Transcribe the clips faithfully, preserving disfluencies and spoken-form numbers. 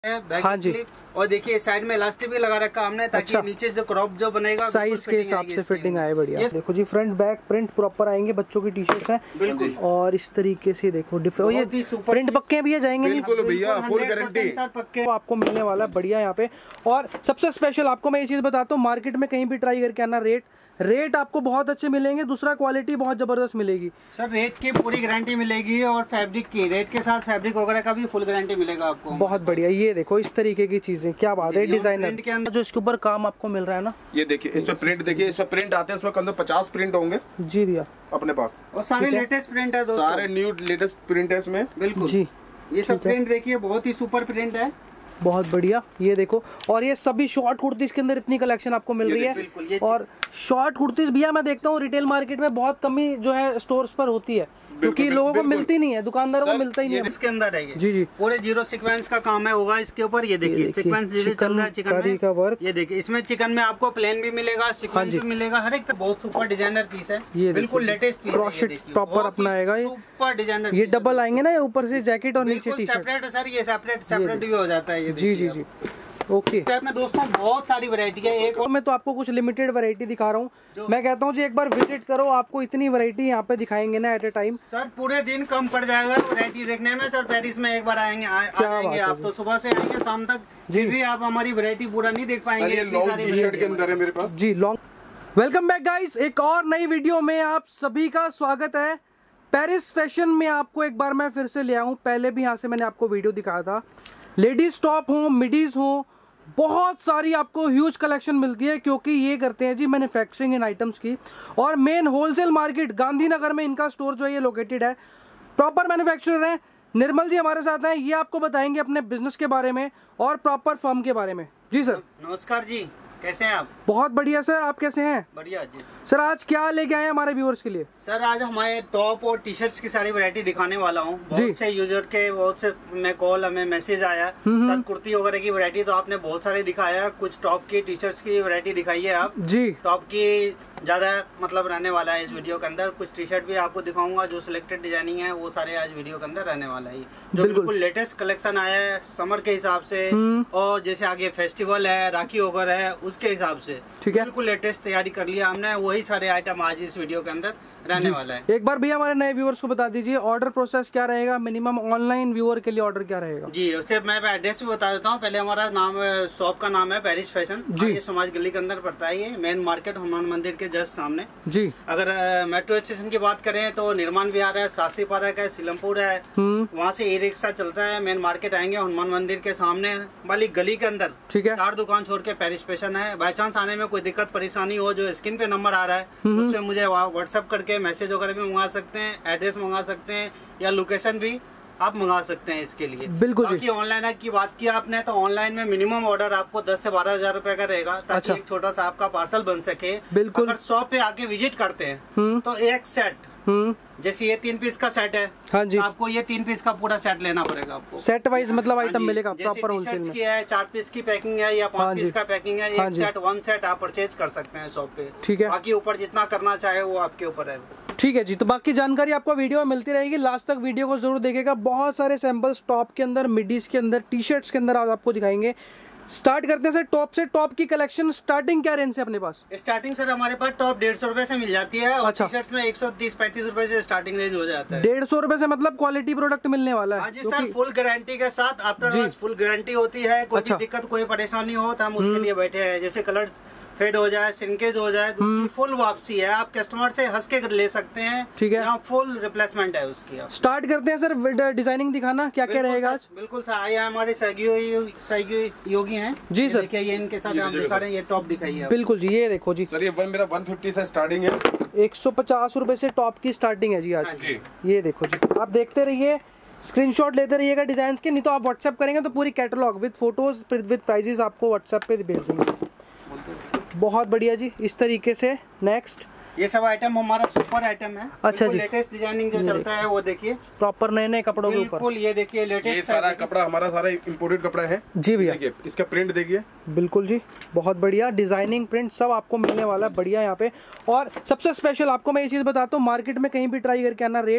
हाँ जी। और देखिए साइड में इलास्टिक भी लगा रखा हमने ताकि अच्छा। नीचे जो क्रॉप जो बनेगा साइज के हिसाब से फिटिंग आए बढ़िया। देखो जी फ्रंट बैक प्रिंट प्रॉपर आएंगे, बच्चों की टी शर्ट है बिल्कुल। और इस तरीके से देखो डिफरेंट, ये प्रिंट पक्के भी जाएंगे बिल्कुल भैया, फुल गारंटी पक्के आपको मिलने वाला है बढ़िया यहाँ पे। और सबसे स्पेशल आपको मैं ये चीज बताता हूँ, मार्केट में कहीं भी ट्राई करके आना, रेट रेट आपको बहुत अच्छे मिलेंगे, दूसरा क्वालिटी बहुत जबरदस्त मिलेगी सर। रेट की पूरी गारंटी मिलेगी और फैब्रिक की, रेट के साथ फैब्रिक वगैरह का भी फुल गारंटी मिलेगा आपको। बहुत बढ़िया। ये देखो इस तरीके की चीजें, क्या बात है। डिजाइनर जो इसके ऊपर काम आपको मिल रहा है ना, ये देखिए इसमें प्रिंट देखिए, इसमें प्रिंट आते हैं, इसमें कम से पचास प्रिंट होंगे जी भैया अपने पास। और सारे लेटेस्ट प्रिंट है दोस्तों, सारे न्यू लेटेस्ट प्रिंट है इसमें बिल्कुल जी। ये सब प्रिंट देखिए बहुत ही सुपर प्रिंट है, बहुत बढ़िया। ये देखो, और ये सभी शॉर्ट कुर्तीज के अंदर इतनी कलेक्शन आपको मिल रही है। और शॉर्ट कुर्तीज भैया मैं देखता हूँ रिटेल मार्केट में बहुत कमी जो है स्टोर्स पर होती है, क्योंकि लोगों को मिलती नहीं है, दुकानदारों को मिलता ही नहीं है। इसके अंदर है जी जी पूरे जीरो सीक्वेंस का काम है होगा इसके ऊपर। ये देखिए सीक्वेंस जैसे चल रहा है चिकन में का वर्क। ये देखिए इसमें चिकन में आपको प्लेन भी मिलेगा, सीक्वेंस भी मिलेगा, हर एक बहुत सुपर डिजाइनर पीस है। ये बिल्कुल लेटेस्ट पीस है, प्रॉपर अपना आएगा ये सुपर डिजाइनर। ये डबल आएंगे ना, ऊपर से जैकेट और नीचे टी शर्ट सेपरेट है सर, ये सेपरेट सेपरेट भी हो जाता है। जी जी जी ओके। इस टाइप में दोस्तों बहुत सारी वैरायटी है। एक और मैं तो आपको कुछ लिमिटेड वैरायटी दिखा रहा हूँ, मैं कहता हूँ जी एक बार विजिट करो, आपको इतनी वैरायटी यहाँ पे दिखाएंगे ना एट ए टाइम सर, पूरे दिन कम पड़ जाएगा वैरायटी देखने में सर। पेरिस में एक बार आएंगे आ, आएंगे आप तो सुबह से आएंगे शाम तक जी भी आप हमारी वैरायटी पूरा नहीं देख पाएंगे। ये लॉन्ग टी शर्ट के अंदर है मेरे पास जी लॉन्ग। वेलकम बैक गाइस, एक और नई वीडियो में आप सभी का स्वागत है। पेरिस फैशन में आपको एक बार मैं फिर से ले आऊँ, पहले भी यहाँ से मैंने आपको वीडियो दिखाया था। लेडीज टॉप हो, मिडीज हो, बहुत सारी आपको ह्यूज कलेक्शन मिलती है, क्योंकि ये करते हैं जी मैन्युफैक्चरिंग इन आइटम्स की। और मेन होलसेल मार्केट गांधीनगर में इनका स्टोर जो है ये लोकेटेड है। प्रॉपर मैन्युफैक्चरर है निर्मल जी हमारे साथ हैं, ये आपको बताएंगे अपने बिजनेस के बारे में और प्रॉपर फर्म के बारे में। जी सर नमस्कार जी, कैसे हैं आप? बहुत बढ़िया सर, आप कैसे हैं? बढ़िया जी। सर आज क्या लेके आए हमारे व्यूअर्स के लिए? सर आज हमारे टॉप और टी शर्ट्स की सारी वैरायटी दिखाने वाला हूँ। बहुत से यूजर के बहुत से में कॉल हमें मैसेज आया, सर कुर्ती वगैरह की वैरायटी तो आपने बहुत सारी दिखाया, कुछ टॉप की टी शर्ट्स की वैरायटी दिखाई है आप जी। टॉप की ज्यादा मतलब रहने वाला है इस वीडियो के अंदर। कुछ टी शर्ट भी आपको दिखाऊंगा जो सिलेक्टेड डिजाइनिंग है, वो सारे आज वीडियो के अंदर रहने वाला है, जो बिल्कुल लेटेस्ट कलेक्शन आया है समर के हिसाब से। और जैसे आगे फेस्टिवल है, राखी वगैरह है, उसके हिसाब से बिल्कुल लेटेस्ट तैयारी कर लिया हमने। वही सारे आइटम आज इस वीडियो के अंदर रहने वाला है। एक बार भैया हमारे नए व्यूअर्स को बता दीजिए ऑर्डर प्रोसेस क्या रहेगा, मिनिमम ऑनलाइन व्यूअर के लिए ऑर्डर क्या रहेगा? जी उससे मैं एड्रेस भी बता देता हूँ। पहले हमारा नाम शॉप का नाम है पेरिस फैशन जी, ये समाज गली के अंदर पड़ता है, ये मेन मार्केट हनुमान मंदिर के जस्ट सामने जी। अगर मेट्रो स्टेशन की बात करें तो निर्माण विहार है, शास्त्री पार्क है, सिलमपुर है, वहाँ से ई रिक्शा चलता है। मेन मार्केट आएंगे हनुमान मंदिर के सामने वाली गली के अंदर, ठीक है, चार दुकान छोड़ के पेरिस फैशन है। बाई चांस आने में कोई दिक्कत परेशानी हो, जो स्क्रीन पे नंबर आ रहा है उस पर मुझे व्हाट्सएप करके मैसेज वगैरह भी मंगा सकते हैं, एड्रेस मंगा सकते हैं या लोकेशन भी आप मंगा सकते हैं इसके लिए। बिल्कुल। बाकी ऑनलाइन की बात की आपने तो ऑनलाइन में मिनिमम ऑर्डर आपको दस से बारह हजार रूपए का रहेगा, ताकि अच्छा। एक छोटा सा आपका पार्सल बन सके। बिल्कुल। अगर शॉप पे आके विजिट करते हैं तो एक सेट, जैसे ये तीन पीस का सेट है, हाँ जी, आपको ये तीन पीस का पूरा सेट लेना पड़ेगा आपको। सेट वाइज मतलब आइटम मिलेगा प्रॉपर होलसेल में। की है, चार पीस की पैकिंग है या पांच पीस का पैकिंग है, एक सेट वन सेट आप परचेज कर सकते हैं शॉप पे, ठीक है। बाकी ऊपर जितना करना चाहे वो आपके ऊपर है। ठीक है जी, तो बाकी जानकारी आपको वीडियो में मिलती रहेगी, लास्ट तक वीडियो को जरूर देखिएगा। बहुत सारे सैंपल्स टॉप के अंदर, मिडीज के अंदर, टी शर्ट्स के अंदर आज आपको दिखाएंगे। स्टार्ट करते हैं सर टॉप से। टॉप की कलेक्शन स्टार्टिंग क्या रेंज से अपने पास? स्टार्टिंग सर हमारे पास टॉप डेढ़ सौ रूपये से मिल जाती है और अच्छा। टी शर्ट्स में एक सौ तीस पैंतीस रूपये से स्टार्टिंग रेंज हो जाता है। डेढ़ सौ रूपये से मतलब क्वालिटी प्रोडक्ट मिलने वाला है? हाँ जी सर, फुल गारंटी के साथ, आफ्टर फुल गारंटी होती है। कोई अच्छा। दिक्कत कोई परेशानी हो तो हम उसके लिए बैठे हैं। जैसे कलर फेड हो जाए, सिंकेज हो जाए तो उसकी फुल वापसी है, आप कस्टमर से हंस के ले सकते हैं, ठीक है। यहाँ फुल रिप्लेसमेंट है उसकी। स्टार्ट करते हैं सर डिजाइनिंग दिखाना, क्या क्या रहेगा आज? बिल्कुल सर, आइए हमारे सहयोगी योगी हैं जी सर, देखिए ये इनके साथ हम दिखा रहे हैं, ये टॉप दिखाइए। बिल्कुल जी, ये देखो जी सर, ये वन मेरा वन फिफ्टी से स्टार्टिंग है, एक सौ पचास रूपए से टॉप की स्टार्टिंग है जी आज जी। ये देखो जी, आप देखते रहिए, स्क्रीनशॉट लेते रहिएगा डिजाइन के, नहीं तो आप व्हाट्सएप करेंगे तो पूरी catalogue with photos with prices आपको व्हाट्सएप पे भेज देंगे। बहुत बढ़िया जी, इस तरीके से। नेक्स्ट ये सब आइटम हमारा सुपर आइटम है। अच्छा जी, लेटेस्ट डिजाइनिंग जो चलता है वो देखिए, प्रॉपर नए नए कपड़ों के ऊपर। बिल्कुल, ये देखिए लेटेस्ट, ये सारा कपड़ा हमारा सारा इंपोर्टेड कपड़ा है जी भैया। इसका प्रिंट देखिए, बिल्कुल जी, बहुत बढ़िया डिजाइनिंग प्रिंट सब आपको मिलने वाला है बढ़िया यहाँ पे। और सबसे स्पेशल आपको मैं ये चीज बताता हूँ, मार्केट में कहीं भी ट्राई करके आना, रेट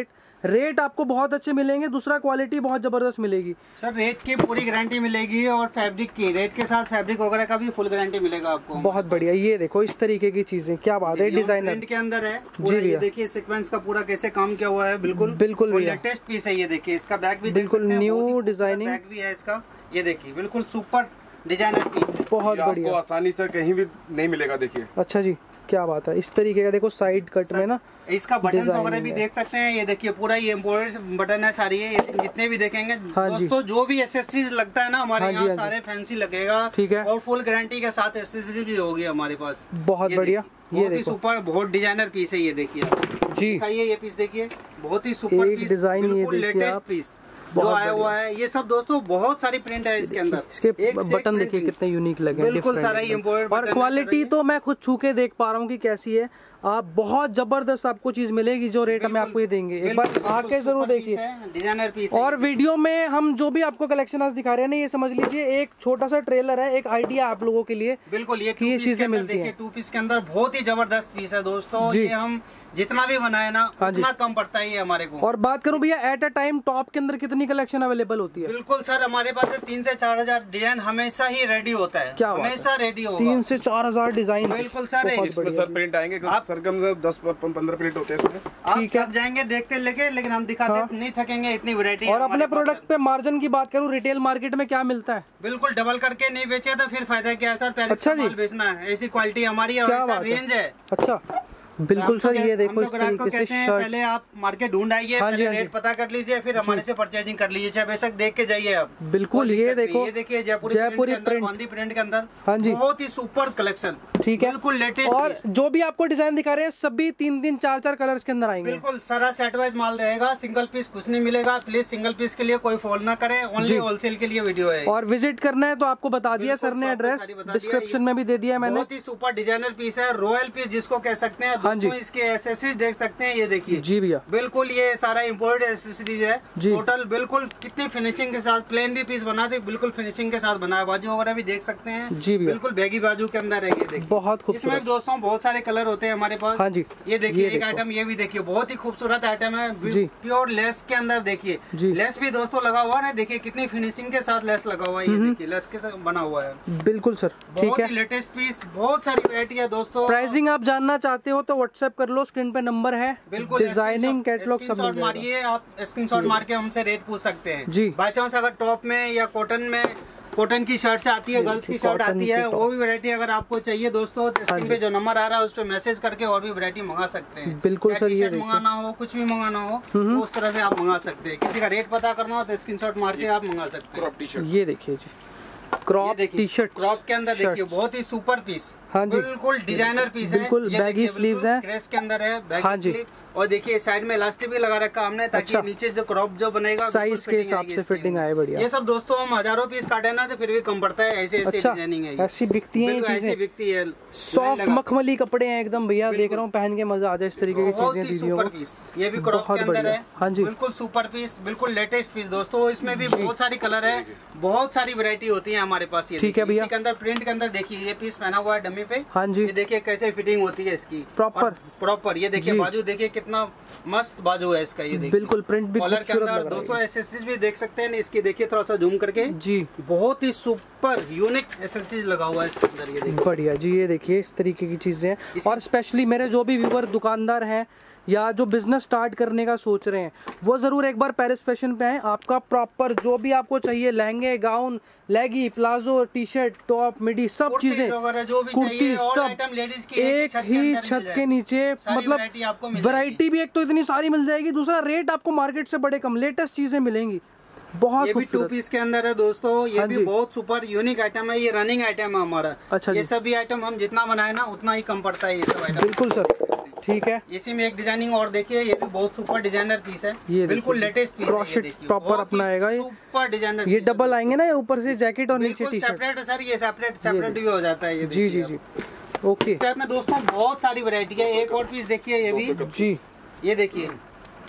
रेट आपको बहुत अच्छे मिलेंगे, दूसरा क्वालिटी बहुत जबरदस्त मिलेगी सर। रेट की पूरी गारंटी मिलेगी और फैब्रिक की, रेट के साथ फैब्रिक वगैरह का भी फुल गारंटी मिलेगा आपको। बहुत बढ़िया। ये देखो इस तरीके की चीजें, क्या बात है, डिजाइनर के अंदर है जी भैया। देखिए सीक्वेंस का पूरा कैसे काम किया हुआ है, बिल्कुल बिल्कुल लेटेस्ट पीस है। ये देखिए इसका बैग भी बिल्कुल न्यू डिजाइनिंग बैग भी है इसका। ये देखिए बिल्कुल सुपर डिजाइनर पीस है, बहुत बढ़िया, आपको आसानी से कहीं भी नहीं मिलेगा। देखिए अच्छा जी, क्या बात है, इस तरीके का देखो साइड कट में ना इसका बटन वगैरह भी देख सकते हैं। ये देखिए पूरा ये एम्ब्रॉयडरी बटन है सारी, ये जितने भी देखेंगे हाँ दोस्तों, जो भी एसेसरीज लगता है ना हमारे हाँ यहाँ हाँ सारे फैंसी लगेगा, ठीक है, और फुल गारंटी के साथ एसेसरीज भी होगी हमारे पास। बहुत बढ़िया, ये देखो सुपर बहुत डिजाइनर पीस है। ये देखिए जी, दिखाइए ये पीस देखिए, बहुत ही सुपर पीस, बिल्कुल लेटेस्ट पीस जो आया हुआ है। ये सब दोस्तों बहुत सारी प्रिंट है इसके अंदर, इसके बटन देखिए कितने यूनिक लगे, बिल्कुल सारा एम्ब्रॉयडरी, और क्वालिटी तो मैं खुद छू के देख पा रहा हूँ कि कैसी है। आप बहुत जबरदस्त आपको चीज मिलेगी, जो रेट हमें आपको ये देंगे, एक बार आके जरूर देखिए, डिजाइनर पीस। और वीडियो में हम जो भी आपको कलेक्शन आज दिखा रहे हैं ना, ये समझ लीजिए एक छोटा सा ट्रेलर है, एक आइडिया आप लोगों के लिए, बिल्कुल ये ये चीजें मिलती है। टू पीस के अंदर बहुत ही जबरदस्त पीस है दोस्तों, ये हम जितना भी बनाए ना उतना कम पड़ता है ये हमारे को। और बात करूं भैया एट अ टाइम टॉप के अंदर कितनी कलेक्शन अवेलेबल होती है? बिल्कुल सर, हमारे पास से तीन से चार हजार डिजाइन हमेशा ही रेडी होता है, क्या हमेशा रेडी होगा। तीन से चार हजार डिजाइन, बिल्कुल सर, इसमें सर प्रिंट आएंगे सर, कम से दस पंद्रह प्रिंट होते हैं इसमें। आप थक जाएंगे देखते लेके, लेकिन हम दिखाते हाँ। नहीं थकेंगे, इतनी वैरायटी। और अपने प्रोडक्ट पे मार्जिन की बात करूं, रिटेल मार्केट में क्या मिलता है? बिल्कुल डबल करके नहीं बेचे तो फिर फायदा क्या है सर, पहले अच्छा माल बेचना है, ऐसी क्वालिटी हमारी रेंज है। अच्छा बिल्कुल सर, ये देखो इस तरीके से शर्ट, पहले आप मार्केट ढूंढ आइए, हाँ पहले रेट पता कर लीजिए, फिर हमारे से परचेजिंग कर लीजिए, चाहे बेशक देख के जाइए आप। बिल्कुल ये देखो, ये देखिए जयपुरी जयपुरी प्रिंट प्रिंट के अंदर, हाँ जी, बहुत ही सुपर कलेक्शन, ठीक है, बिल्कुल लेटेस्ट। और जो भी आपको डिजाइन दिखा रहे हैं सभी तीन तीन चार चार कलर्स के अंदर आएंगे। बिल्कुल सारा सेट वाइज माल रहेगा, सिंगल पीस कुछ नहीं मिलेगा। प्लीज सिंगल पीस के लिए कोई फॉल ना करे, ओनली होलसेल के लिए वीडियो है। और विजिट करना है तो आपको बता दिया सर ने, एड्रेस डिस्क्रिप्शन में भी दे दिया मैंने। बहुत ही सुपर डिजाइनर पीस है, रॉयल पीस जिसको कह सकते हैं। हाँ जी, इसके एसेसरीज देख सकते हैं, ये देखिए जी भैया, बिल्कुल ये सारा इम्पोर्टेड एसेसरीज है टोटल, बिल्कुल कितनी फिनिशिंग के साथ, प्लेन भी पीस बना दे बिल्कुल फिनिशिंग के साथ बनाया। बाजू वगैरह भी देख सकते हैं जी भैया, बिल्कुल बैगी बाजू के अंदर है। ये देखिए बहुत खूबसूरत, इसमें दोस्तों बहुत सारे कलर होते हैं हमारे पास। हाँ जी, ये देखिए एक आइटम ये भी देखिए, बहुत ही खूबसूरत आइटम है, प्योर लेस के अंदर। देखिए लेस भी दोस्तों लगा हुआ है, देखिए कितनी फिनिशिंग के साथ लेस लगा हुआ है, ये देखिए लेस के साथ बना हुआ है। बिल्कुल सर, ठीक है, लेटेस्ट पीस, बहुत सारी वैरायटी है दोस्तों। प्राइसिंग आप जानना चाहते हो तो व्हाट्सएप कर लो, स्क्रीन पे नंबर है, बिल्कुल डिजाइनिंग कैटलॉग सब मिल जाएगा। मारिए आप, स्क्रीनशॉट मार के हमसे रेट पूछ सकते हैं जी। बाई चांस अगर टॉप में या कॉटन में, कॉटन की शर्ट से आती है, गर्ल्स की शर्ट आती है, वो भी वैरायटी अगर आपको चाहिए दोस्तों, तो स्क्रीन पे जो नंबर आ रहा है उस पे मैसेज करके और भी वैरायटी मंगा सकते हैं। बिल्कुल सर, ये मंगाना हो, कुछ भी मंगाना हो तो उस तरह से आप मंगा सकते हैं। किसी का रेट पता करना हो तो स्क्रीनशॉट मार के आप मंगा सकते हैं। ये देखिए जी, क्रॉप टी शर्ट, क्रॉप के अंदर देखिए बहुत ही सुपर पीस, हाँ जी, बिल्कुल डिजाइनर पीस है, बिल्कुल बैगी स्लीव्स है, ड्रेस के अंदर है, हाँ जी। और देखिए साइड में इलास्टिक भी लगा रखा हमने, ताकि अच्छा, नीचे जो क्रॉप जो बनेगा साइज के हिसाब से फिटिंग आए बढ़िया। ये सब दोस्तों हम हजारों पीस काटे ना तो फिर भी कम पड़ता है, ऐसे ऐसे डिजाइनिंग है, ऐसी बिकती है, ऐसी बिकती है। सॉफ्ट मखमली कपड़े हैं एकदम भैया, देख रहा हूँ पहन के मजा आ जाए, इस तरीके की चीजें दीजिए। ये भी क्रॉप के अंदर है, हाँ जी, बिल्कुल सुपर पीस, बिल्कुल लेटेस्ट पीस दोस्तों। इसमें भी बहुत सारी कलर है, बहुत सारी वैरायटी होती है हमारे पास। ये ठीक है भैया, इसके अंदर प्रिंट के अंदर देखिए ये पीस पहना हुआ है डमी पे, हाँ जी, ये देखिए कैसे फिटिंग होती है इसकी प्रॉपर प्रॉपर। ये देखिए बाजू देखिए कितना मस्त बाजू है इसका, ये देखिए बिल्कुल प्रिंट भी कलर के अंदर। दोस्तों एसेसरीज भी देख सकते हैं, इसकी देखिए थोड़ा सा जूम करके जी, बहुत ही सुपर यूनिक एसेसरीज लगा हुआ है इसके अंदर, ये देखिए बढ़िया जी। ये देखिए इस तरीके की चीजें हैं, और स्पेशली मेरे जो भी व्यूअर दुकानदार हैं या जो बिजनेस स्टार्ट करने का सोच रहे हैं, वो जरूर एक बार पेरिस फैशन पे आए। आपका प्रॉपर जो भी आपको चाहिए, लहंगे, गाउन, लेगी, palazzo, T shirt, top, midi, सब चीजें, कुर्ती, सब एक ही छत के नीचे, मतलब वैरायटी भी एक तो इतनी सारी मिल जाएगी, दूसरा रेट आपको मार्केट से बड़े कम, लेटेस्ट चीजें मिलेंगी। बहुत ये भी टू पीस के अंदर है दोस्तों, ये हाँ भी बहुत सुपर यूनिक आइटम है, ये रनिंग आइटम है हमारा। अच्छा, ये सभी आइटम हम जितना बनाए ना उतना ही कम पड़ता है ये सब आइटम। बिल्कुल सर, ठीक है। इसी में एक डिजाइनिंग और देखिए, ये भी बहुत सुपर डिजाइनर पीस है, ये बिल्कुल लेटेस्ट पीस है, प्रॉपर अपना आएगा ये सुपर डिजाइनर। ये डबल आएंगे ना, ऊपर से जैकेट और नीचे टी शर्ट सेपरेट है सर, ये सेपरेट सेपरेट भी हो जाता है ये। जी जी जी, ओके। इस टाइप में दोस्तों बहुत सारी वैरायटी है। एक और पीस देखिए, ये भी जी, ये देखिए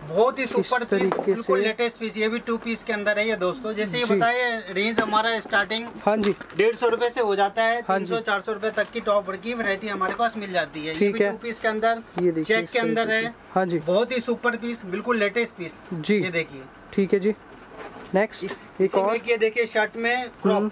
बहुत ही सुपर पीस, बिल्कुल लेटेस्ट पीस। ये भी टू पीस के अंदर है ये दोस्तों। जैसे ये बताए रेंज हमारा स्टार्टिंग हाँ जी डेढ़ सौ रूपये से हो जाता है। तीन सौ चार सौ रूपये तक की टॉप की वैरायटी हमारे पास मिल जाती है। ये भी टू पीस के अंदर चेक के अंदर है। हाँ जी बहुत ही सुपर पीस, बिल्कुल लेटेस्ट पीस जी। ये देखिए ठीक है जी। नेक्स्ट एक और ये देखिए शर्ट में क्रॉप।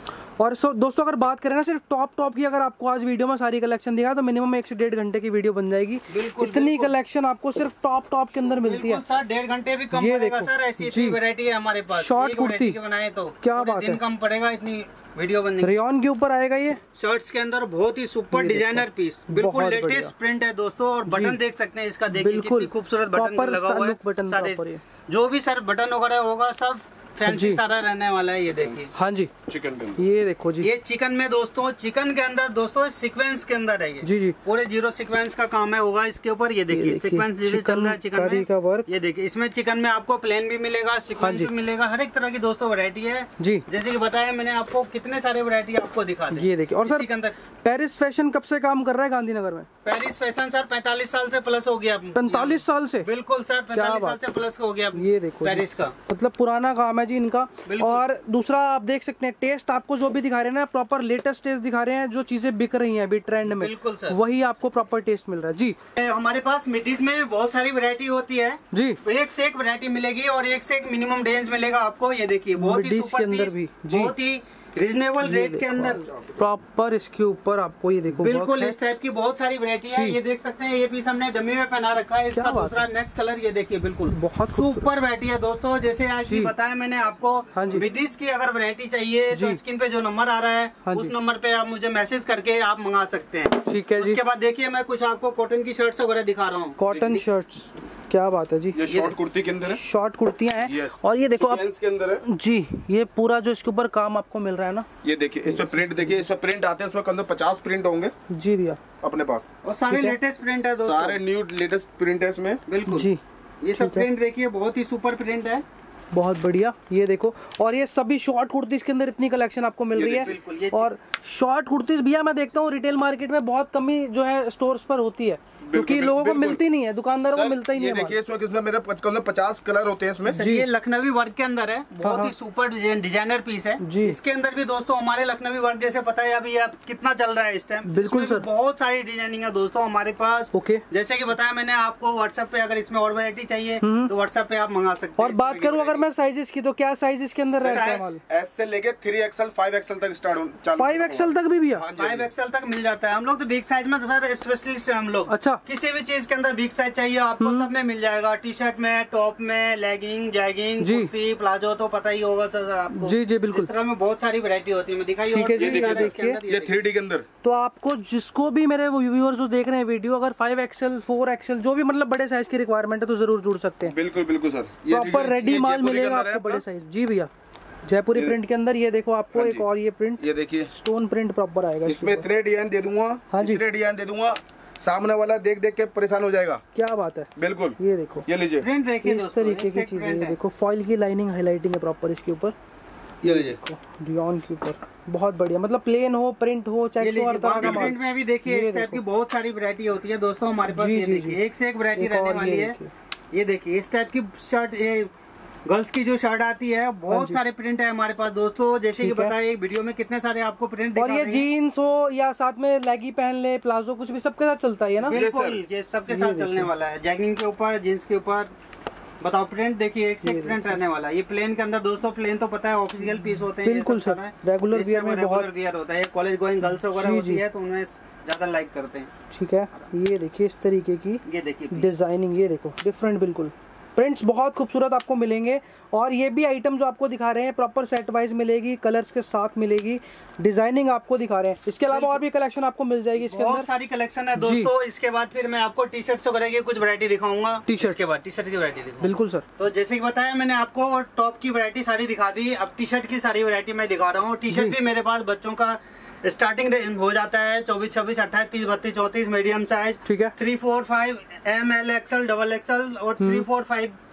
और सो दोस्तों अगर बात करें ना सिर्फ टॉप टॉप की, अगर आपको आज वीडियो में सारी कलेक्शन दिखा तो मिनिमम एक से डेढ़ घंटे की वीडियो बन जाएगी। इतनी कलेक्शन आपको सिर्फ टॉप टॉप के अंदर मिलती है सर। डेढ़ घंटे भी कम पड़ेगा सर। ऐसी वैरायटी है हमारे पास। शॉर्ट कुर्ती बनाए तो क्या बात है, कम पड़ेगा इतनी वीडियो बनने। रेयॉन के ऊपर आएगा ये शर्ट्स के अंदर। बहुत ही सुपर डिजाइनर पीस, बिल्कुल लेटेस्ट प्रिंट है दोस्तों। और बटन देख सकते हैं इसका, देखिए कितनी खूबसूरत बटन लगा हुआ है। जो भी सर बटन वगैरह होगा सब फैंसी सारा रहने वाला है। ये देखिए हाँ जी चिकन के अंदर। ये देखो जी, ये चिकन में दोस्तों, चिकन के अंदर दोस्तों सीक्वेंस के अंदर है ये जी जी। पूरे जीरो सीक्वेंस का काम है होगा इसके ऊपर। ये देखिए सीक्वेंस जीरो चल रहा है चिकन में का वर्क। ये देखिए इसमें चिकन में आपको प्लेन भी मिलेगा, सीक्वेंस भी मिलेगा, हर एक तरह की दोस्तों वैरायटी है जी। जैसे कि बताया मैंने आपको कितने सारे वैरायटी आपको दिखा दी। ये देखिए। और सर के अंदर पेरिस फैशन कब से काम कर रहा है गांधीनगर में? पेरिस फैशन सर पैंतालीस साल से प्लस हो गया। पैंतालीस साल से? बिल्कुल सर पैंतालीस साल से प्लस हो गया। ये देखो पेरिस का मतलब पुराना काम है जी इनका। और दूसरा आप देख सकते हैं टेस्ट आपको जो भी दिखा रहे हैं ना, प्रॉपर लेटेस्ट टेस्ट दिखा रहे हैं। जो चीजें बिक रही हैं अभी ट्रेंड में, बिल्कुल सर, वही आपको प्रॉपर टेस्ट मिल रहा है जी। हमारे पास मिडीज में बहुत सारी वैरायटी होती है जी। एक से एक वैरायटी मिलेगी और एक से एक मिनिमम रेंज मिलेगा आपको। ये देखिए बहुत ही सुपर पीस, बहुत ही रीजनेबल रेट के अंदर प्रॉपर इसके ऊपर आपको ये देखो बिल्कुल इस टाइप की बहुत सारी वैरायटी है। ये देख सकते हैं ये पीस हमने डमी में पहना रखा है। इसका दूसरा नेक्स्ट कलर ये देखिए बिल्कुल बहुत सुपर वैरायटी है दोस्तों। जैसे आज भी बताया मैंने आपको, मिडीज की अगर वैरायटी चाहिए तो स्क्रीन पे जो नंबर आ रहा है उस नंबर पे आप मुझे मैसेज करके आप मंगा सकते हैं। ठीक है। उसके बाद देखिए मैं कुछ आपको कॉटन की शर्ट्स वगैरह दिखा रहा हूँ। कॉटन शर्ट्स क्या बात है जी। ये शॉर्ट कुर्ती के अंदर है, शॉर्ट कुर्तियां हैं। और ये देखो आप के अंदर है जी, ये पूरा जो इसके ऊपर काम आपको मिल रहा है ना, ये देखिए इसमें प्रिंट देखिए, इसमें प्रिंट आते हैं, इसमें कम से कम पचास प्रिंट होंगे जी भैया अपने पास। और सारे लेटेस्ट प्रिंट है दोस्तों, सारे न्यू लेटेस्ट प्रिंट है इसमें बिल्कुल जी। ये सब प्रिंट देखिए बहुत ही सुपर प्रिंट है, बहुत बढ़िया। ये देखो और ये सभी शॉर्ट कुर्तीज के अंदर इतनी कलेक्शन आपको मिल रही है। और शॉर्ट कुर्तीज भैया मैं देखता हूँ रिटेल मार्केट में बहुत कमी जो है स्टोर्स पर होती है, क्योंकि लोगों को मिलती नहीं है, दुकानदारों को मिलता ही नहीं है। देखिए इसमें किसमें मेरे पचास कलर होते हैं इसमें जी। ये लखनवी वर्क के अंदर है, बहुत ही सुपर डिजाइनर पीस है जी। इसके अंदर भी दोस्तों हमारे लखनवी वर्क जैसे पता है अभी आप कितना चल रहा है इस टाइम। बिल्कुल सर, बहुत सारी डिजाइनिंग है दोस्तों हमारे पास। ओके, जैसे कि बताया मैंने आपको व्हाट्सएप पे, अगर इसमें और वैरायटी चाहिए तो व्हाट्सएप पे आप मंगा सकते हैं। और बात करूँ अगर मैं साइजेस की, तो क्या साइज इसके अंदर रहता है? एस से लेके थ्री एक्सएल फाइव एक्सएल तक स्टार्ट, फाइव एक्सएल तक भी भैया? फाइव एक्सएल तक मिल जाता है। हम लोग तो बिग साइज में तो सर स्पेशलिस्ट है हम लोग। अच्छा, किसी भी चीज के अंदर बिग साइज चाहिए आपको सब में मिल जाएगा। टी शर्ट में, टॉप में, लेगिंग, जैगिंग, कुर्ती, प्लाजो तो पता ही होगा सर आपको। जी जी बिल्कुल। इस तरह में बहुत सारी वैरायटी होती है, मैं दिखाई। ठीक है जी, देखिए ये थ्री डी के अंदर। तो आपको जिसको भी मेरे व्यूअर्स जो देख रहे हैं वीडियो, अगर फाइव एक्सएल फोर एक्सएल जो भी मतलब बड़े साइज की रिक्वायरमेंट है तो जरूर जुड़ सकते हैं। बिल्कुल बिल्कुल सर, प्रॉपर रेडी माल मिलेगा आपको बड़े साइज। जी भैया, जयपुरी प्रिंट के अंदर ये देखो आपको एक और ये प्रिंट, ये देखिए स्टोन प्रिंट प्रॉपर आएगा। इसमें थ्रेड डिजाइन दे दूंगा। हाँ जी, थ्रेड डिजाइन दे दूंगा, सामने वाला देख देख के परेशान हो जाएगा। क्या बात है, बिल्कुल। ये देखो, ये लीजिए प्रिंट देखिए, इस तरीके की चीजें। ये देखो फॉइल की लाइनिंग हाईलाइटिंग है प्रॉपर इसके ऊपर। ये लीजिए डियोन के ऊपर बहुत बढ़िया, मतलब प्लेन हो, प्रिंट हो, चाहे प्रिंट में भी देखिए इस टाइप की बहुत सारी वैरायटी होती है दोस्तों हमारे पास। ये देखिए एक से एक वैरायटी रहने वाली है। ये देखिए इस टाइप की शर्ट, ये गर्ल्स की जो शर्ट आती है, बहुत सारे प्रिंट है हमारे पास दोस्तों। जैसे कि बताया एक वीडियो में कितने सारे आपको प्रिंट। और ये जीन्स हो या साथ में लेगी पहन ले, प्लाजो, कुछ भी सबके साथ चलता है ना। बिल्कुल, ये सबके साथ चलने वाला है। जैगिंग के ऊपर, जीन्स के ऊपर बताओ प्रिंट देखिए, एक से एक प्रिंट रहने वाला है। ये प्लेन के अंदर दोस्तों, प्लेन तो पता है ऑफिशियल पीस होते हैं। बिल्कुल सर, रेगुलर वियर में बहुत वियर होता है। कॉलेज गोइंग गर्ल्स वगैरह होती है तो उनमें ज्यादा लाइक करते हैं। ठीक है, ये देखिए इस तरीके की, ये देखिए डिजाइनिंग, ये देखो डिफरेंट, बिल्कुल प्रिंट्स बहुत खूबसूरत आपको मिलेंगे। और ये भी आइटम जो आपको दिखा रहे हैं प्रॉपर सेट वाइज मिलेगी, कलर्स के साथ मिलेगी, डिजाइनिंग आपको दिखा रहे हैं। इसके अलावा और भी कलेक्शन आपको मिल जाएगी इसके अंदर, बहुत सारी कलेक्शन है दोस्तों। इसके बाद फिर मैं आपको टी शर्ट वगैरह की कुछ वैरायटी दिखाऊंगा। टी शर्ट के बाद टी शर्ट की वैरायटी दिखाऊंगा। बिल्कुल सर। तो जैसे कि बताया मैंने आपको टॉप की वैरायटी सारी दिखा दी, अब टी शर्ट की सारी वैरायटी मैं दिखा रहा हूँ। टी शर्ट भी मेरे पास बच्चों का स्टार्टिंग हो जाता है चौबीस, छब्बीस, अट्ठाईस, तीस, बत्तीस, चौतीस, मीडियम साइज। ठीक है, three four five, M L XL, double XL और three four five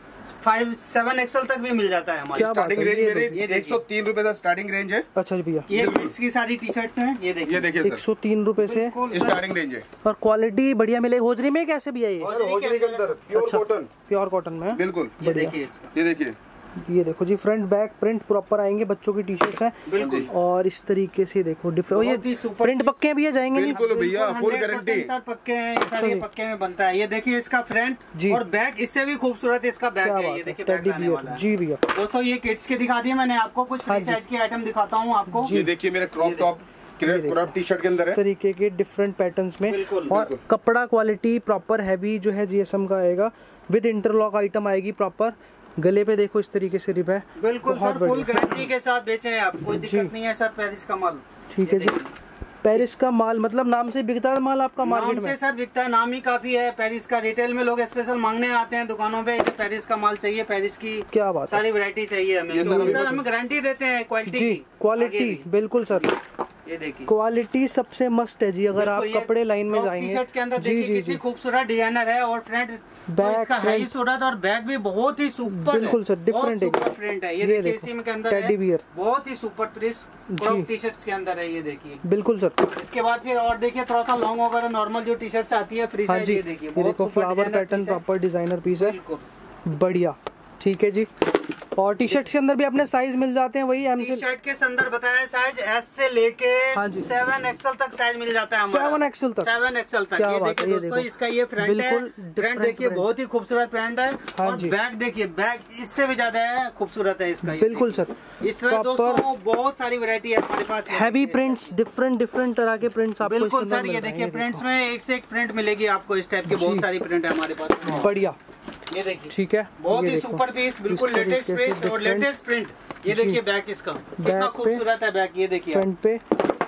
five seven XL तक भी मिल जाता है हमारी स्टार्टिंग रेंज मेरी एक सौ तीन रुपए से स्टार्टिंग रेंज है। अच्छा जी भैया, ये किड्स की सारी टी शर्ट्स हैं, ये देखिए ये देखिए एक सौ तीन रुपए से स्टार्टिंग रेंज है। और क्वालिटी बढ़िया मिलेगी। होजरी में कैसे भैया ये? होजरी के अंदर प्योर कॉटन, प्योर कॉटन में बिल्कुल। ये देखिए, ये देखिए, ये देखो जी, फ्रंट बैक प्रिंट प्रॉपर आएंगे। बच्चों की टी शर्ट है बिल्कुल। और इस तरीके से देखो डिफरेंट, ये प्रिंट पक्के भी जाएंगे बिल्कुल भैया, फुल गारंटी सर, पक्के हैं ये सारे, ये पक्के में बनता है। ये देखिए इसका फ्रंट और बैक इससे भी खूबसूरत इसका बैक है। ये देखिए बैक आने वाला है जी भैया। दोस्तों ये किड्स के दिखा दिए मैंने आपको, कुछ फ्री साइज की आइटम दिखाता हूँ आपको। ये देखिए मेरा crop top crop T shirt के अंदर है तरीके के डिफरेंट पैटर्न्स में। और कपड़ा क्वालिटी प्रॉपर हैवी जो है जीएसएम का आएगा, विद इंटरलॉक आइटम आएगी प्रॉपर। गले पे देखो इस तरीके से रिब है, बिल्कुल सर, फुल गारंटी के साथ बेचे हैं आप, कोई दिक्कत नहीं है सर। पेरिस का माल, ठीक है जी। पेरिस का माल मतलब नाम से बिकता है माल आपका मार्केट में? से सर बिकता है, नाम ही काफी है पेरिस का। रिटेल में लोग स्पेशल मांगने आते हैं दुकानों पे, पेरिस का माल चाहिए, पेरिस की क्या बात, सारी वैरायटी चाहिए हमें। सर हम गारंटी देते हैं क्वालिटी की। क्वालिटी बिल्कुल सर, ये देखिए क्वालिटी सबसे मस्त है जी। अगर आप कपड़े लाइन में जाएंगे, टी-शर्ट के अंदर देखिए कितनी खूबसूरत डिजाइनर है। और फ्रंट बैक का हाई सूरत और बैक भी बहुत ही सुपर, बिल्कुल सर, डिफरेंट है प्रिंट है। ये देखिए इसी में के अंदर टेडी बियर, बहुत ही सुपर प्रिंट क्रॉप टी-शर्ट्स के अंदर है। ये देखिए बिल्कुल सर। इसके बाद फिर और देखिए थोड़ा सा लॉन्ग वगैरह नॉर्मल जो टी शर्ट्स आती है फ्री साइज, ये देखिए ये देखो flower pattern proper designer piece है, बढ़िया। ठीक है जी। और टी शर्ट के अंदर भी अपने साइज मिल जाते हैं, वही एम टी शर्ट के अंदर बताया साइज एस से लेके सेवन एक्सएल तक साइज मिल जाता है। सेवन एक्सएल तक, सेवन एक्सएल तक। ये देखिए दोस्तों, इसका ये फ्रंट है, फ्रंट देखिए बहुत ही खूबसूरत फ्रंट है। और बैक देखिए, बैक इससे भी ज्यादा है खूबसूरत है इसका। बिल्कुल सर। इस तरह दोस्तों बहुत सारी वैरायटी है हमारे पास, हैवी प्रिंट्स, डिफरेंट डिफरेंट तरह के प्रिंट्स आपको बिल्कुल सर। ये देखिए प्रिंट्स में एक से एक प्रिंट मिलेगी आपको, इस टाइप के बहुत सारी प्रिंट है हमारे पास, बढ़िया। ये देखिए ठीक है, बहुत ही सुपर पीस, बिल्कुल लेटेस्ट पीस और लेटेस्ट प्रिंट। ये देखिए बैक इसका कितना खूबसूरत है बैक, ये देखिए फ्रंट पे।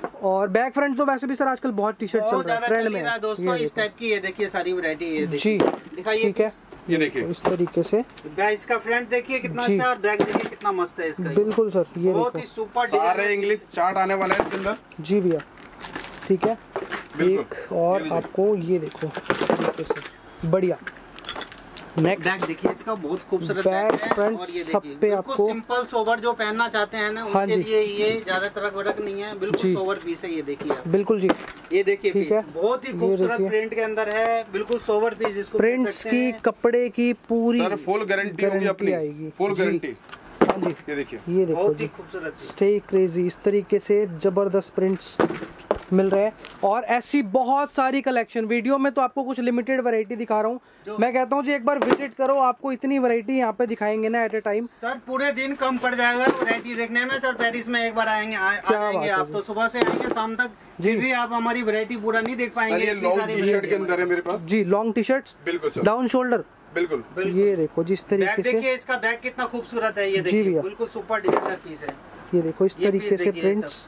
और बैक फ्रंट तो वैसे भी सर आजकल बहुत टी शर्ट चल रहा है, ट्रेंड में है दोस्तों इस टाइप की। ये देखिए सारी वैरायटी, ये देखिए दिखाइए। ठीक है, ये देखिए इस तरीके से बैक इसका फ्रंट देखिए कितना अच्छा, और बैक देखिए कितना मस्त है इसका। बिल्कुल सर, ये बहुत ही सुपर, सारे इंग्लिश चार्ट आने वाला है इसके अंदर जी भैया। ठीक है, एक और आपको ये देखो बढ़िया। नेक्स्ट बैग देखिए इसका बहुत खूबसूरत बैक फ्रंट सब पे आपको सिंपल सोबर जो पहनना चाहते हैं ना उनके लिए ये ज्यादा तरह वर्क नहीं है, बिल्कुल सोबर पीस है। ये देखिए बिल्कुल जी, ये देखिए पीस बहुत ही खूबसूरत प्रिंट के अंदर है, बिल्कुल सोबर पीस इसको प्रिंट्स की, कपड़े की पूरी सर फुल गारंटी होगी अपनी, आएगी फुल गारंटी। हाँ जी, ये देखिए, ये देखो बहुत ही खूबसूरत, स्टे क्रेजी। इस तरीके से जबरदस्त प्रिंट्स मिल रहे हैं। और ऐसी बहुत सारी कलेक्शन, वीडियो में तो आपको कुछ लिमिटेड वैरायटी दिखा रहा हूँ। मैं कहता हूँ जी एक बार विजिट करो, आपको इतनी वैरायटी यहाँ पे दिखाएंगे ना एट ए टाइम, सर पूरे दिन कम पड़ जाएगा वैरायटी देखने में। सर पेरिस में एक बार आएंगे आ, आएंगे आप तो सुबह से आएंगे शाम तक जी भी आप हमारी वैरायटी पूरा नहीं देख पाएंगे। लॉन्ग टी शर्ट के अंदर है मेरे पास जी, लॉन्ग टी शर्ट्स, बिल्कुल डाउन शोल्डर, बिल्कुल। ये देखो जिस तरीके से देखिए इसका बैग कितना खूबसूरत है, ये देखिए बिल्कुल सुपर डिजाइनर पीस है। ये देखो इस तरीके से प्रिंट्स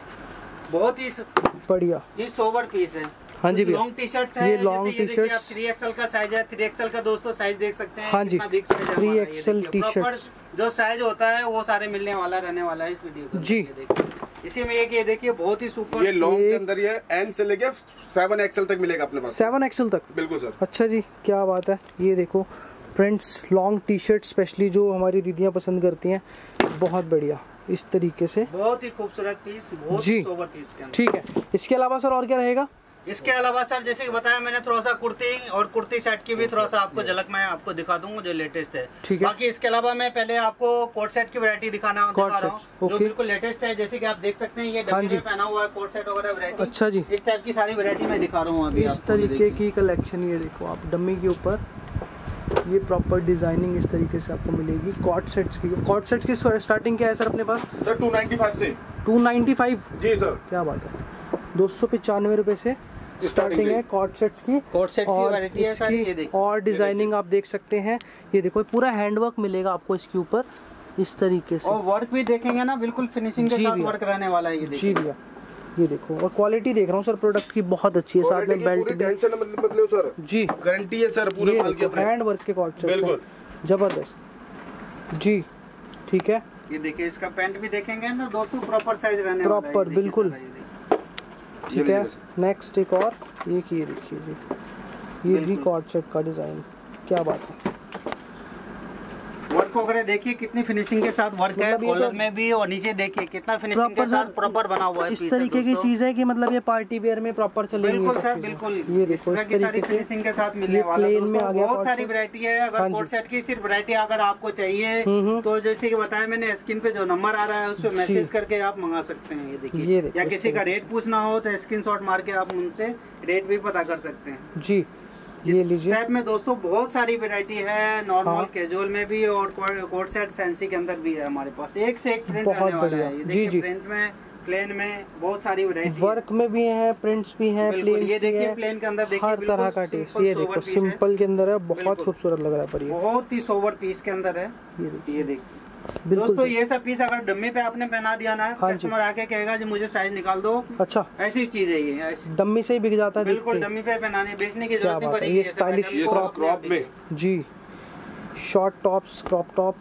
बहुत ही बढ़िया, ये सोवर पीस है। हाँ जी, लॉन्ग टी शर्ट्स है, ये long T shirts three XL का साइज है। थ्री एक्सएल का दोस्तों साइज देख सकते हैं, हाँ जी, थ्री एक्सएल टी शर्ट्स जो साइज होता है वो सारे मिलने वाला रहने वाला है इस वीडियो जी। इसी में एक ये देखिए बहुत ही सुपर, ये लॉन्ग के अंदर ये एन से लेके सेवन एक्सएल तक मिलेगा अपने पास, सेवन एक्सएल तक, बिल्कुल सर। अच्छा जी, क्या बात है। ये देखो prints, long T shirt specially जो हमारी दीदियाँ पसंद करती हैं, बहुत बढ़िया इस तरीके से, बहुत ही खूबसूरत पीस, बहुत जी सोबर पीस के अंदर। ठीक है, इसके अलावा सर और क्या रहेगा? इसके अलावा सर जैसे कि बताया मैंने थोड़ा सा कुर्ती और कुर्ती सेट की भी थोड़ा सा आपको झलक मैं आपको दिखा दूंगा जो लेटेस्ट है। ठीक है, बाकी इसके अलावा मैं पहले आपको कोट सेट की वैरायटी दिखाना दिखा रहा हूँ जो बिल्कुल लेटेस्ट है। जैसे कि आप देख सकते हैं ये डमी में पहना हुआ है कोट सेट वगैरह वैरायटी। अच्छा जी, इस टाइप की सारी वैरायटी मैं दिखा रहा हूँ अभी इस तरीके की कलेक्शन। ये देखो आप डमी के ऊपर ये प्रॉपर डिजाइनिंग इस तरीके से आपको मिलेगी। कॉट सेट्स की, कॉट सेट्स की स्टार्टिंग क्या है सर अपने पास? सर टू नाइन्टी फाइव से टू नाइन्टी फाइव जी सर, क्या बात है। दो सौ पचानवे रुपए से स्टार्टिंग है कॉट सेट्स की। कॉट सेट्स की वैरायटी है सारी, ये देखो और डिजाइनिंग आप देख सकते हैं। ये देखो पूरा हैंडवर्क मिलेगा आपको इसके ऊपर इस तरीके से, और वर्क भी देखेंगे ना बिल्कुल फिनिशिंग के साथ वर्क रहने वाला है। ये जी भैया, ये देखो और क्वालिटी देख रहा हूँ सर प्रोडक्ट की बहुत अच्छी है। साथ में बेल्ट टेंशन मत लो सर जी, गारंटी है सर पूरे माल की, हैंड वर्क के कॉट सेट बिल्कुल जबरदस्त जी। ठीक है, ये देखिए इसका पैंट भी देखेंगे ना दोस्तों, प्रॉपर साइज रहने वाला है, प्रॉपर बिल्कुल ठीक है। नेक्स्ट एक और एक ये देखिए जी, ये भी कॉट सेट का डिजाइन, क्या बात है। वर्क वगैरह देखिए कितनी फिनिशिंग के साथ वर्क है, कॉलर में भी और नीचे देखिए कितना फिनिशिंग के साथ प्रॉपर बना हुआ है। इस तरीके की चीज है कि मतलब ये पार्टी वेयर में प्रॉपर चलेगी। बिल्कुल सर बिल्कुल, ये इस तरह की सारी फिनिशिंग के साथ मिलने वाला है दोस्तों। बहुत सारी वैरायटी है। अगर कोट सेट की सिर्फ वैरायटी अगर आपको चाहिए तो जैसे कि बताया मैंने, स्क्रीन पे जो नंबर आ रहा है उस पर मैसेज करके आप मंगा सकते हैं। ये देखिए, या किसी का रेट पूछना हो तो स्क्रीनशॉट मार के आप उनसे रेट भी पता कर सकते हैं जी। ये लीजिए। टाइप में दोस्तों बहुत सारी वैरायटी है, नॉर्मल कैजुअल में भी और कोट सेट फैंसी के अंदर भी है हमारे पास। एक से एक प्रिंट रहने वाला है। ये देखिए, प्रिंट में, प्लेन में बहुत सारी वैरायटी, वर्क में भी है, प्रिंट्स भी हैं, प्लेन ये देखिए, प्लेन के अंदर देखिए हर तरह का टेस्ट। ये देखो सिंपल के अंदर है, बहुत खूबसूरत लग रहा है, पर ये बहुत ही सोबर पीस के अंदर है। ये देखिए दोस्तों, ये सब पीस अगर डम्मी पे आपने पहना दिया ना, हाँ, कस्टमर आके कहेगा जी मुझे साइज निकाल दो। अच्छा, ऐसी चीज है ये, ऐसी डम्मी से ही बिक जाता है। बिल्कुल, डम्मी पे पहनाने बेचने की जरूरत नहीं पड़ेगी। ये स्टाइलिश क्रॉप में जी, शॉर्ट टॉप्स, क्रॉप टॉप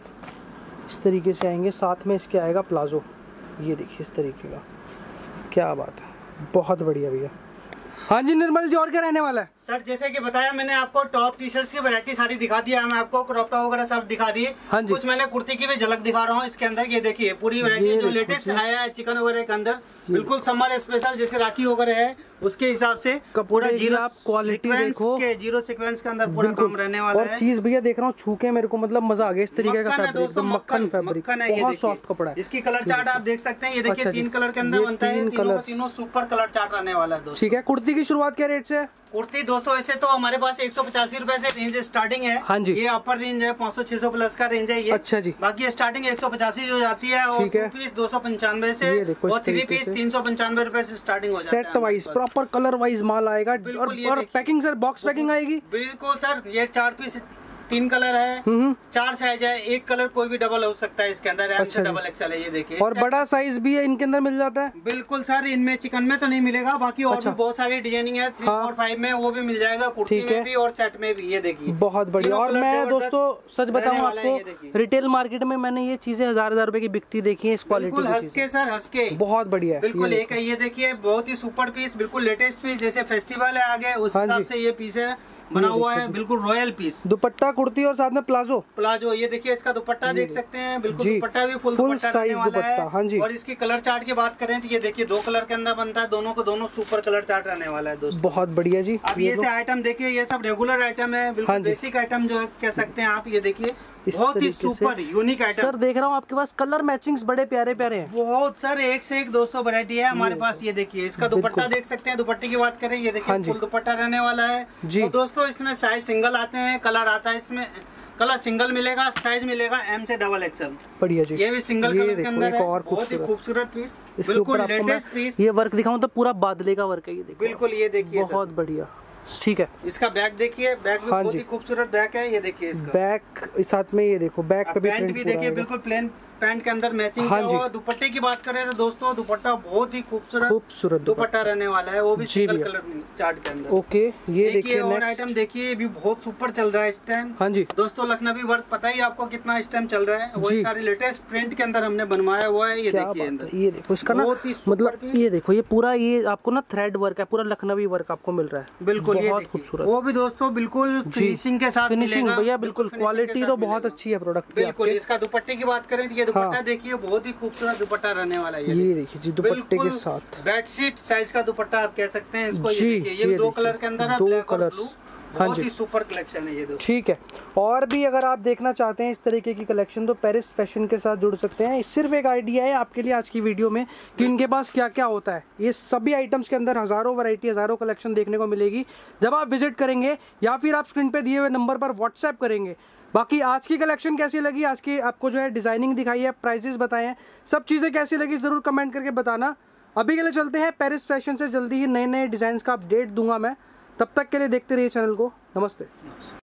इस तरीके से आएंगे। साथ में इसके आएगा प्लाजो। ये देखिए इस तरीके का, क्या बात है, बहुत बढ़िया भैया। हाँ जी निर्मल जी, और क्या रहने वाला है सर? जैसे कि बताया मैंने आपको, टॉप टी शर्ट्स की वैरायटी सारी दिखा दी है, मैं आपको क्रॉप टॉप वगैरह सब दिखा दिए। हाँ कुछ मैंने कुर्ती की भी झलक दिखा रहा हूँ इसके अंदर। ये देखिए पूरी वैरायटी जो लेटेस्ट आया है चिकन वगैरह के अंदर, बिल्कुल समर स्पेशल जैसे राखी वगैरह है उसके हिसाब से पूरा जीरो आप क्वालिटी देखो के जीरो सीक्वेंस के अंदर पूरा काम रहने वाला है। और चीज भैया देख रहा हूँ छू के मेरे को मतलब मजा आ गया। इस तरीके का फैब्रिक, मक्खन फैब्रिक, बहुत सॉफ्ट कपड़ा है। इसकी कलर चार्ट आप देख सकते हैं। ये देखिए तीन कलर के अंदर बनता है, तीनों सुपर कलर चार्ट रहने वाला है दोस्तों। ठीक है, कुर्ती की शुरुआत क्या रेट से है? कुर्ती दोस्तों ऐसे तो हमारे पास एक सौ पचासी रूपए से रेंज स्टार्टिंग है। हाँ जी, ये अपर रेंज है, पाँच सौ छह सौ प्लस का रेंज है ये। अच्छा जी, बाकी स्टार्टिंग एक सौ पचासी जो जाती है, और टू पीस दो सौ पंचानवे से और थ्री पीस तीन सौ पंचानवे रूपए से स्टार्टिंग हो जाता है। Set wise proper colour wise माल आएगा। और पैकिंग सर, बॉक्स पैकिंग आएगी। बिल्कुल सर, ये चार पीस तीन कलर है, चार साइज है, एक कलर कोई भी डबल हो सकता है इसके अंदर। एम से डबल एक्सएल है ये देखिए। और बड़ा साइज भी है इनके अंदर मिल जाता है। बिल्कुल सर, इनमें चिकन में तो नहीं मिलेगा, बाकी और भी बहुत सारी डिजाइनिंग है। थ्री फोर फाइव में वो भी मिल जाएगा, कुर्ती में भी और सेट में भी। ये देखिए बहुत बढ़िया। और मैं दोस्तों सच बताऊं आपको, रिटेल मार्केट में मैंने ये चीजें हजार हजार रूपए की बिकती देखी है। इस क्वालिटी हंसके सर, हंसके बहुत बढ़िया है। बिल्कुल एक है, ये देखिए बहुत ही सुपर पीस, बिल्कुल लेटेस्ट पीस। जैसे फेस्टिवल है आगे उस हिसाब से ये पीस है बना हुआ है, बिल्कुल रॉयल पीस। दुपट्टा, कुर्ती और साथ में प्लाजो। प्लाजो ये देखिए, इसका दुपट्टा देख सकते हैं, बिल्कुल दुपट्टा भी फुल फुल साइज दुपट्टा। हाँ जी, और इसकी कलर चार्ट की बात करें तो ये देखिए दो कलर के अंदर बनता है, दोनों को दोनों सुपर कलर चार्ट रहने वाला है दोस्तों। बहुत बढ़िया जी। अब ये से आइटम देखिए, ये सब रेगुलर आइटम है, बिल्कुल बेसिक आइटम जो कह सकते हैं आप। ये देखिए बहुत ही सुपर यूनिक आइटम सर। देख रहा हूँ आपके पास कलर मैचिंग्स बड़े प्यारे प्यारे हैं। बहुत सर, एक से एक दोस्तों वैरायटी है हमारे पास। ये देखिए इसका दुपट्टा देख सकते हैं। दुपट्टे की बात करें, ये देखिए फुल दुपट्टा रहने वाला है जी। तो दोस्तों इसमें साइज सिंगल आते हैं, कलर आता है इसमें, कलर सिंगल मिलेगा, साइज मिलेगा एम से डबल एक्सएल। बढ़िया जी, ये भी सिंगल कलर के अंदर है, बहुत ही खूबसूरत पीस, बिल्कुल लेटेस्ट पीस। ये वर्क दिखाऊं तो पूरा बादले का वर्क है ये देखिए। बिल्कुल ये देखिए बहुत बढ़िया, ठीक है। इसका बैग देखिए, बैग भी बहुत ही खूबसूरत बैग है। ये देखिए इसका बैग, साथ में ये देखो बैग पे भी पैंट भी देखिए, बिल्कुल प्लेन पैंट के अंदर मैचिंग। हाँ जी। दुपट्टे की बात करें तो दोस्तों दुपट्टा बहुत ही खूबसूरत खूबसूरत दुपट्टा रहने वाला है, वो भी सिंगल कलर चार्ट के अंदर। ओके, ये देखिए और आइटम देखिए, ये भी बहुत सुपर चल रहा है इस टाइम। हाँ जी दोस्तों, लखनवी वर्क पता ही आपको कितना इस टाइम चल रहा है, वही सारी लेटेस्ट प्रिंट के अंदर हमने बनवाया हुआ है। ये देखिए अंदर, ये देखो इसका ना मतलब, ये देखो ये पूरा ये आपको ना थ्रेड वर्क है, पूरा लखनवी वर्क आपको मिल रहा है। बिल्कुल बहुत खूबसूरत, वो भी दोस्तों बिल्कुल फिनिशिंग के साथ। फिनिशिंग भैया बिल्कुल, क्वालिटी तो बहुत अच्छी है प्रोडक्ट। बिल्कुल, इसका दुपट्टे की बात करें तो ये दुपट्टा देखिए बहुत ही खूबसूरत दुपट्टा रहने वाला है। ये देखिए जी दुपट्टे के साथ बेडशीट साइज का दुपट्टा आप कह सकते हैं इसको। ये देखिए, ये भी दो कलर के अंदर है, ब्लैक और ब्लू। बहुत ही सुपर कलेक्शन है ये दो। ठीक है, और भी अगर आप देखना चाहते हैं इस तरीके की कलेक्शन तो पेरिस फैशन के साथ जुड़ सकते हैं। सिर्फ एक आइडिया है आपके लिए आज की वीडियो में कि इनके पास क्या क्या होता है। ये सभी आइटम्स के अंदर हजारों वैरायटी, हजारों कलेक्शन देखने को मिलेगी जब आप विजिट करेंगे, या फिर आप स्क्रीन पे दिए हुए नंबर पर व्हाट्सएप करेंगे। बाकी आज की कलेक्शन कैसी लगी, आज की आपको जो है डिजाइनिंग दिखाई है, प्राइजेस बताए हैं, सब चीज़ें कैसी लगी ज़रूर कमेंट करके बताना। अभी के लिए चलते हैं पेरिस फैशन से, जल्दी ही नए नए डिज़ाइंस का अपडेट दूंगा मैं। तब तक के लिए देखते रहिए चैनल को। नमस्ते।